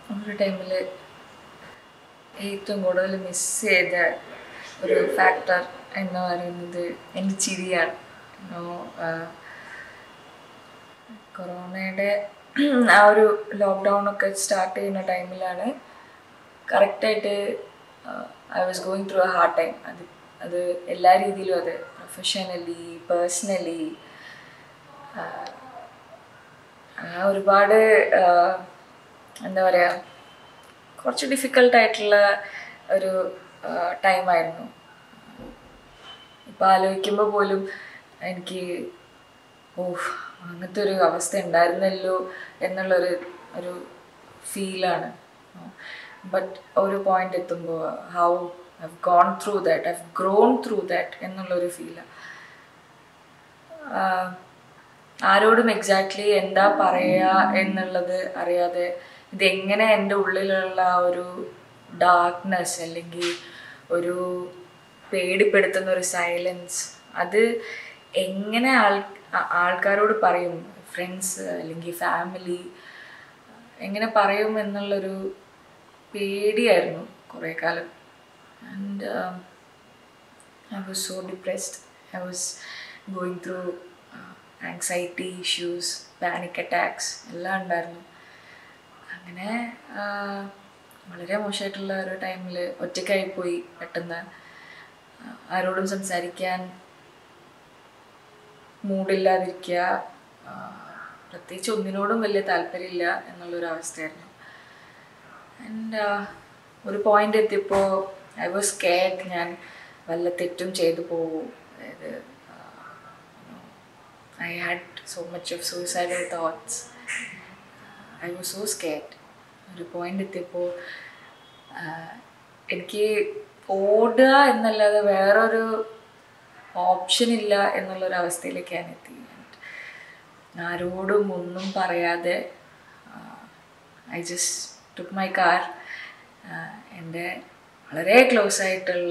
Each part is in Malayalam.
ഒരു ടൈമിൽ ഏറ്റവും കൂടുതൽ മിസ് ചെയ്ത ഒരു ഫാക്ടർ എന്ന് പറയുന്നത് എൻ്റെ ചിരിയാണ്. കൊറോണയുടെ ആ ഒരു ലോക്ക്ഡൗണൊക്കെ സ്റ്റാർട്ട് ചെയ്യുന്ന ടൈമിലാണ് കറക്റ്റായിട്ട് I was going through a hard time. അത് എല്ലാ രീതിയിലും, അത് പ്രൊഫഷണലി, പേഴ്സണലി, ഒരുപാട് എന്താ പറയുക, കുറച്ച് ഡിഫിക്കൽട്ടായിട്ടുള്ള ഒരു ടൈമായിരുന്നു. ഇപ്പം ആലോചിക്കുമ്പോൾ പോലും എനിക്ക് അങ്ങനത്തെ ഒരു അവസ്ഥ ഉണ്ടായിരുന്നല്ലോ എന്നുള്ളൊരു ഫീലാണ്. ബട്ട് ഒരു പോയിന്റ് എത്തുമ്പോൾ how I've gone through that, I've grown through that എന്നുള്ളൊരു ഫീലാണ്. ആരോടും എക്സാക്ട്ലി എന്താ പറയുക എന്നുള്ളത് അറിയാതെ ഇതെങ്ങനെ എൻ്റെ ഉള്ളിലുള്ള ഒരു ഡാർക്ക്നെസ് അല്ലെങ്കിൽ ഒരു പേടിപ്പെടുത്തുന്ന ഒരു സൈലൻസ് അത് എങ്ങനെ ആൾക്കാരോട് പറയും, ഫ്രണ്ട്സ് അല്ലെങ്കിൽ ഫാമിലി എങ്ങനെ പറയും എന്നുള്ളൊരു പേടിയായിരുന്നു കുറേ കാലം. And I was so depressed. I was going through anxiety issues, panic attacks എല്ലാം ഉണ്ടായിരുന്നു. അങ്ങനെ വളരെ മോശമായിട്ടുള്ള ഒരു ടൈമിൽ ഒറ്റയ്ക്കായിപ്പോയി. പെട്ടെന്ന് ആരോടും സംസാരിക്കാൻ മൂഡില്ലാതിരിക്കുക, പ്രത്യേകിച്ച് ഒന്നിനോടും വലിയ താല്പര്യമില്ല എന്നുള്ളൊരവസ്ഥയായിരുന്നു. ആൻഡ് ഒരു പോയിന്റ് എത്തിയപ്പോൾ ഐ വാസ് സ്കേർഡ്, ഞാൻ വല്ല തെറ്റും ചെയ്തു പോകും. അതായത് I had so much of suicidal thoughts. I was so scared. ഒരു പോയിന്റ് എത്തിയപ്പോൾ എനിക്ക് ഓടുക എന്നല്ലാതെ വേറൊരു ഓപ്ഷൻ ഇല്ല എന്നുള്ളൊരവസ്ഥയിലേക്ക് ഞാൻ എത്തി. ആരോടും ഒന്നും പറയാതെ I just took my car. എൻ്റെ വളരെ ക്ലോസ് ആയിട്ടുള്ള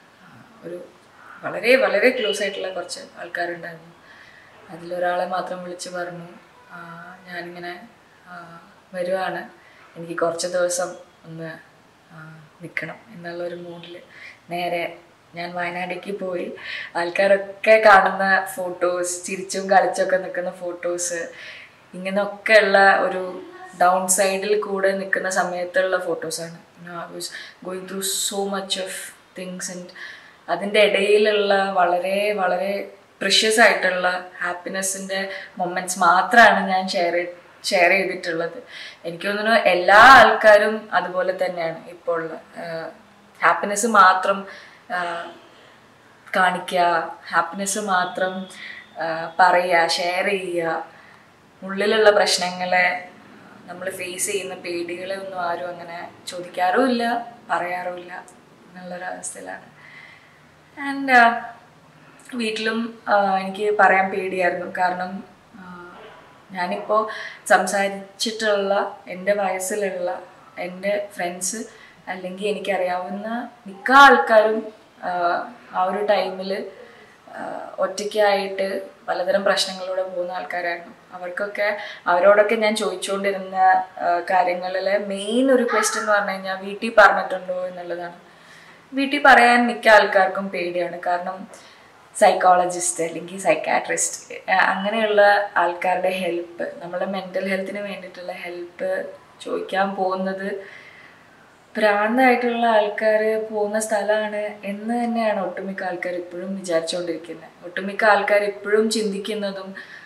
വളരെ ക്ലോസ് ആയിട്ടുള്ള കുറച്ച് ആൾക്കാരുണ്ടായിരുന്നു. അതിലൊരാളെ മാത്രം വിളിച്ച് പറഞ്ഞു, ഞാനിങ്ങനെ വരുവാണ്, എനിക്ക് കുറച്ച് ദിവസം ഒന്ന് നിൽക്കണം എന്നുള്ളൊരു മൂഡിൽ നേരെ ഞാൻ വയനാടേക്ക് പോയി. ആൾക്കാരൊക്കെ കാണുന്ന ഫോട്ടോസ്, ചിരിച്ചും കളിച്ചൊക്കെ നിൽക്കുന്ന ഫോട്ടോസ്, ഇങ്ങനെയൊക്കെയുള്ള ഒരു ഡൗൺ സൈഡിൽ കൂടെ നിൽക്കുന്ന സമയത്തുള്ള ഫോട്ടോസാണ്. I was going through so much of things. And അതിൻ്റെ ഇടയിലുള്ള വളരെ പ്രഷ്യസ് ആയിട്ടുള്ള ഹാപ്പിനെസ്സിൻ്റെ മൊമെൻറ്റ്സ് മാത്രമാണ് ഞാൻ ഷെയർ ചെയ്തിട്ടുള്ളത്. എനിക്ക് തോന്നുന്നു എല്ലാ ആൾക്കാരും അതുപോലെ തന്നെയാണ്. ഇപ്പോൾ ഉള്ള ഹാപ്പിനെസ് മാത്രം കാണിക്കുക, ഹാപ്പിനെസ് മാത്രം പറയുക, ഷെയർ ചെയ്യുക. ഉള്ളിലുള്ള പ്രശ്നങ്ങളെ, നമ്മൾ ഫേസ് ചെയ്യുന്ന പേടികളെ ഒന്നും ആരും അങ്ങനെ ചോദിക്കാറുമില്ല, പറയാറുമില്ല എന്നുള്ളൊരവസ്ഥയിലാണ്. ആൻഡ് വീട്ടിലും എനിക്ക് പറയാൻ പേടിയായിരുന്നു. കാരണം ഞാനിപ്പോൾ സംസാരിച്ചിട്ടുള്ള എൻ്റെ വയസ്സിലുള്ള എൻ്റെ ഫ്രണ്ട്സ് അല്ലെങ്കിൽ എനിക്കറിയാവുന്ന മിക്ക ആൾക്കാരും ആ ഒരു ടൈമിൽ ഒറ്റയ്ക്കായിട്ട് പലതരം പ്രശ്നങ്ങളിലൂടെ പോകുന്ന ആൾക്കാരായിരുന്നു. അവരോടൊക്കെ ഞാൻ ചോദിച്ചുകൊണ്ടിരുന്ന കാര്യങ്ങളിലെ മെയിൻ ഒരു ക്വസ്റ്റ്യൻ എന്ന് പറഞ്ഞു കഴിഞ്ഞാൽ വീട്ടിൽ പറഞ്ഞിട്ടുണ്ടോ എന്നുള്ളതാണ്. വീട്ടിൽ പറയാൻ മിക്ക ആൾക്കാർക്കും പേടിയാണ്. കാരണം സൈക്കോളജിസ്റ്റ് അല്ലെങ്കിൽ സൈക്കാട്രിസ്റ്റ് അങ്ങനെയുള്ള ആൾക്കാരുടെ ഹെൽപ്പ്, നമ്മുടെ മെൻ്റൽ ഹെൽത്തിന് വേണ്ടിയിട്ടുള്ള ഹെൽപ്പ് ചോദിക്കാൻ പോകുന്നത് ഭ്രാന്തായിട്ടുള്ള ആൾക്കാർ പോകുന്ന സ്ഥലമാണ് എന്ന് തന്നെയാണ് ഒട്ടുമിക്ക ആൾക്കാർ ഇപ്പോഴും വിചാരിച്ചുകൊണ്ടിരിക്കുന്നത്. ഒട്ടുമിക്ക ആൾക്കാർ ഇപ്പോഴും ചിന്തിക്കുന്നതും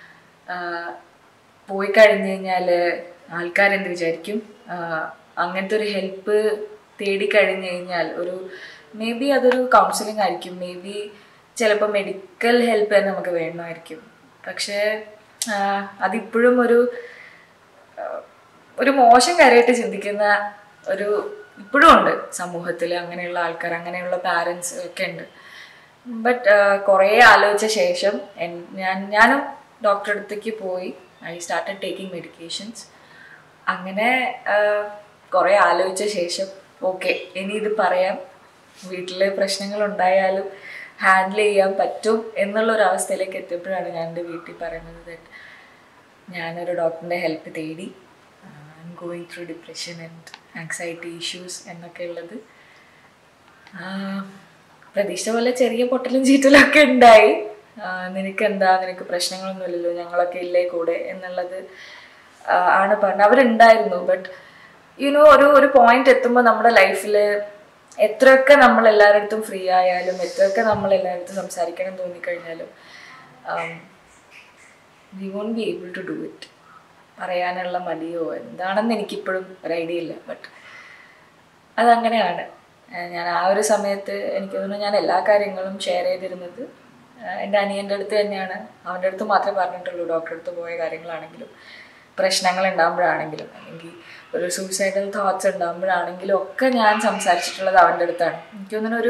പോയി കഴിഞ്ഞ് കഴിഞ്ഞാൽ ആൾക്കാരെന്ത് വിചാരിക്കും, അങ്ങനത്തെ ഒരു ഹെൽപ്പ് തേടിക്കഴിഞ്ഞ് കഴിഞ്ഞാൽ മേ ബി അതൊരു കൗൺസിലിംഗ് ആയിരിക്കും, മേ ബി ചിലപ്പോൾ മെഡിക്കൽ ഹെൽപ്പ് തന്നെ നമുക്ക് വേണമായിരിക്കും. പക്ഷേ അതിപ്പോഴും ഒരു മോശം കാര്യമായിട്ട് ചിന്തിക്കുന്ന ഇപ്പോഴും ഉണ്ട് സമൂഹത്തിൽ. അങ്ങനെയുള്ള ആൾക്കാർ, അങ്ങനെയുള്ള പാരൻസ് ഒക്കെ ഉണ്ട്. ബട്ട് കുറേ ആലോചിച്ച ശേഷം ഞാനും ഡോക്ടറെ അടുത്തേക്ക് പോയി. I started taking medications. അങ്ങനെ കുറേ ആലോചിച്ച ശേഷം ഓക്കെ, ഇനി ഇത് പറയാം, വീട്ടിൽ പ്രശ്നങ്ങളുണ്ടായാലും ഹാൻഡിൽ ചെയ്യാൻ പറ്റും എന്നുള്ളൊരവസ്ഥയിലേക്ക് എത്തിയപ്പോഴാണ് ഞാൻ എൻ്റെ വീട്ടിൽ പറയുന്നത് ഞാനൊരു ഡോക്ടറിൻ്റെ ഹെൽപ്പ് തേടി. Going through depression and anxiety issues എന്നൊക്കെ ഉള്ളത്. പ്രതീക്ഷിച്ച പോലെ ചെറിയ പൊട്ടലും ചീറ്റലും ഒക്കെ ഉണ്ടായി. നിനക്കെന്താ, നിനക്ക് പ്രശ്നങ്ങളൊന്നുമില്ലല്ലോ, ഞങ്ങളൊക്കെ ഇല്ലേ കൂടെ എന്നുള്ളത് ആണ് പറഞ്ഞത്. അവരുണ്ടായിരുന്നു. ബട്ട് ഒരു പോയിന്റ് എത്തുമ്പോൾ നമ്മുടെ ലൈഫിൽ എത്രയൊക്കെ നമ്മൾ എല്ലാവരുടെ അടുത്തും ഫ്രീ ആയാലും എത്രയൊക്കെ നമ്മൾ എല്ലാവരുടെ അടുത്തും സംസാരിക്കണം തോന്നിക്കഴിഞ്ഞാലും we won't be able to do it. പറയാനുള്ള മടിയോ എന്താണെന്ന് എനിക്കിപ്പോഴും ഒരു ഐഡിയ ഇല്ല. ബട്ട് അതങ്ങനെയാണ്. ഞാൻ ആ ഒരു സമയത്ത് എനിക്ക് തോന്നുന്നു ഞാൻ എല്ലാ കാര്യങ്ങളും ഷെയർ ചെയ്തിരുന്നത് എൻ്റെ അനിയൻ്റെ അടുത്ത് തന്നെയാണ്. അവൻ്റെ അടുത്ത് മാത്രമേ പറഞ്ഞിട്ടുള്ളൂ. ഡോക്ടറെ അടുത്ത് പോയ കാര്യങ്ങളാണെങ്കിലും പ്രശ്നങ്ങൾ ഉണ്ടാകുമ്പോഴാണെങ്കിലും അല്ലെങ്കിൽ ഒരു സൂയിസൈഡൽ തോട്ട്സ് ഉണ്ടാകുമ്പോഴാണെങ്കിലും ഒക്കെ ഞാൻ സംസാരിച്ചിട്ടുള്ളത് അവൻ്റെ അടുത്താണ്. എനിക്ക് തോന്നുന്നു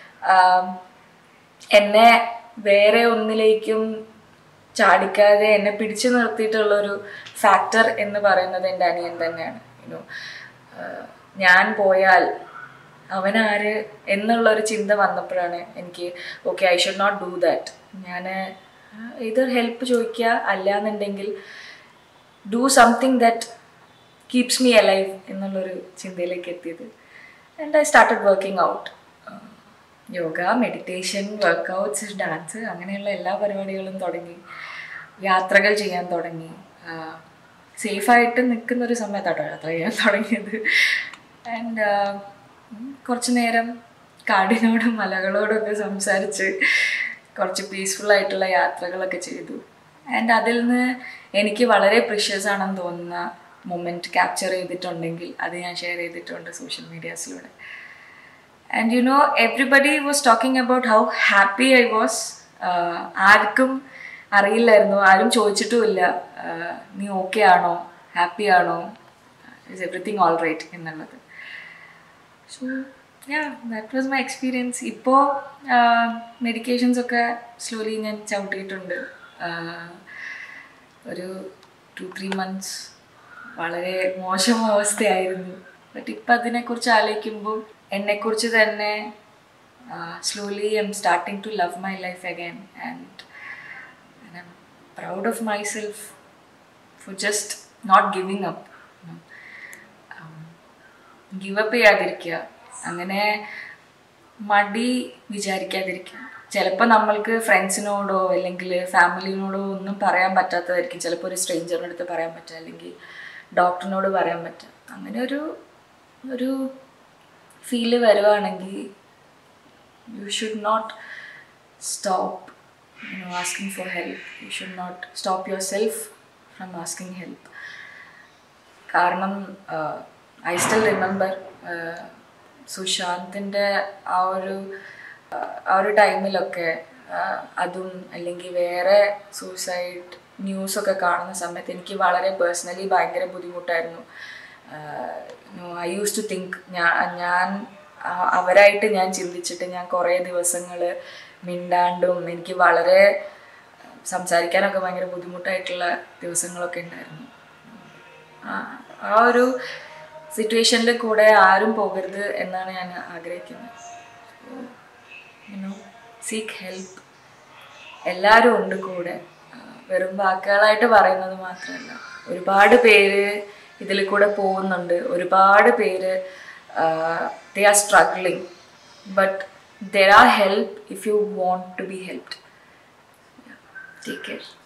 എന്നെ വേറെ ഒന്നിലേക്കും ചാടിക്കാതെ എന്നെ പിടിച്ചു നിർത്തിയിട്ടുള്ളൊരു ഫാക്ടർ എന്ന് പറയുന്നത് എൻ്റെ അനിയൻ തന്നെയാണ്. ഞാൻ പോയാൽ അവനാര് എന്നുള്ളൊരു ചിന്ത വന്നപ്പോഴാണ് എനിക്ക് okay I should not do that. ഞാൻ ഇത് ഹെൽപ്പ് ചോദിക്കുക, അല്ലാന്നുണ്ടെങ്കിൽ do something that keeps me alive എന്നുള്ളൊരു ചിന്തയിലേക്ക് എത്തിയത്. And I started working out. Yoga, meditation, workouts, dance, അങ്ങനെയുള്ള എല്ലാ പരിപാടികളും തുടങ്ങി. യാത്രകൾ ചെയ്യാൻ തുടങ്ങി. സേഫായിട്ട് നിൽക്കുന്നൊരു സമയത്താട്ടോ യാത്ര ചെയ്യാൻ തുടങ്ങിയത്. ആൻഡ് കുറച്ച് നേരം കാടിനോടും മലകളോടൊക്കെ സംസാരിച്ച് കുറച്ച് പീസ്ഫുള്ളായിട്ടുള്ള യാത്രകളൊക്കെ ചെയ്തു. ആൻഡ് അതിൽ നിന്ന് എനിക്ക് വളരെ പ്രിഷ്യസ് ആണെന്ന് തോന്നുന്ന മൊമെൻറ്റ് ക്യാപ്ചർ ചെയ്തിട്ടുണ്ടെങ്കിൽ അത് ഞാൻ ഷെയർ ചെയ്തിട്ടുണ്ട് സോഷ്യൽ മീഡിയാസിലൂടെ. And everybody was talking about how happy I was. ആർക്കും അറിയില്ലായിരുന്നു, ആരും ചോദിച്ചിട്ടുമില്ല നീ ഓക്കെ ആണോ, ഹാപ്പി ആണോ, ഇസ് എവറിത്തിങ് ഓൾ റൈറ്റ് എന്നുള്ളത്. So that was my experience. ഇപ്പോൾ മെഡിക്കേഷൻസൊക്കെ സ്ലോലി ഞാൻ ചവിട്ടിയിട്ടുണ്ട്. ഒരു 2-3 months വളരെ മോശം അവസ്ഥയായിരുന്നു. ബട്ട് ഇപ്പം അതിനെക്കുറിച്ച് ആലോചിക്കുമ്പോൾ എന്നെക്കുറിച്ച് തന്നെ slowly I'm starting to love my life again. And I'm proud of myself for just not giving up. Give up ചെയ്യാതിരിക്കുക, അങ്ങനെ മടി വിചാരിക്കാതിരിക്കുക. ചിലപ്പോൾ നമ്മൾക്ക് ഫ്രണ്ട്സിനോടോ അല്ലെങ്കിൽ ഫാമിലിനോടോ ഒന്നും പറയാൻ പറ്റാത്തതായിരിക്കും. ചിലപ്പോൾ ഒരു സ്ട്രേഞ്ചറിൻ്റെ അടുത്ത് പറയാൻ പറ്റുക, അല്ലെങ്കിൽ ഡോക്ടറിനോട് പറയാൻ പറ്റുക. അങ്ങനെ ഒരു ഫീല് വരുവാണെങ്കിൽ you should not stop asking for help. You should not stop yourself from asking help. കാരണം ഐ സ്റ്റിൽ റിമെമ്പർ സുശാന്തിൻ്റെ ആ ഒരു ടൈമിലൊക്കെ അതും അല്ലെങ്കിൽ വേറെ സൂസൈഡ് ന്യൂസൊക്കെ കാണുന്ന സമയത്ത് എനിക്ക് വളരെ പേഴ്സണലി ഭയങ്കര ബുദ്ധിമുട്ടായിരുന്നു. ഐ യൂസ് ടു തിങ്ക് ഞാൻ അവരായിട്ട് ഞാൻ ചിന്തിച്ചിട്ട് ഞാൻ കുറേ ദിവസങ്ങൾ മിണ്ടാണ്ടും എനിക്ക് വളരെ സംസാരിക്കാനൊക്കെ ഭയങ്കര ബുദ്ധിമുട്ടായിട്ടുള്ള ദിവസങ്ങളൊക്കെ ഉണ്ടായിരുന്നു. ആ ഒരു സിറ്റുവേഷനിൽ കൂടെ ആരും പോകരുത് എന്നാണ് ഞാൻ ആഗ്രഹിക്കുന്നത്. Seek help. എല്ലാവരും ഉണ്ട് കൂടെ. വെറും വാക്കുകളായിട്ട് പറയുന്നത് മാത്രമല്ല, ഒരുപാട് പേര് ഇതിൽ കൂടെ പോകുന്നുണ്ട്. ഒരുപാട് പേര് they are struggling, but there are help if you want to be helped. Yeah. Take care.